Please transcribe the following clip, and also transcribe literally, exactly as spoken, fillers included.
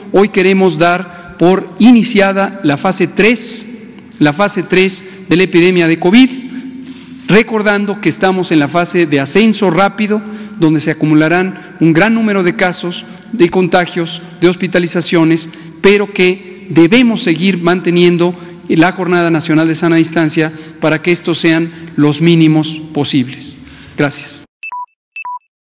hoy queremos dar por iniciada la fase tres, la fase tres de la epidemia de COVID, recordando que estamos en la fase de ascenso rápido, donde se acumularán un gran número de casos, de contagios, de hospitalizaciones, pero que debemos seguir manteniendo la Jornada Nacional de Sana Distancia para que estos sean los mínimos posibles. Gracias.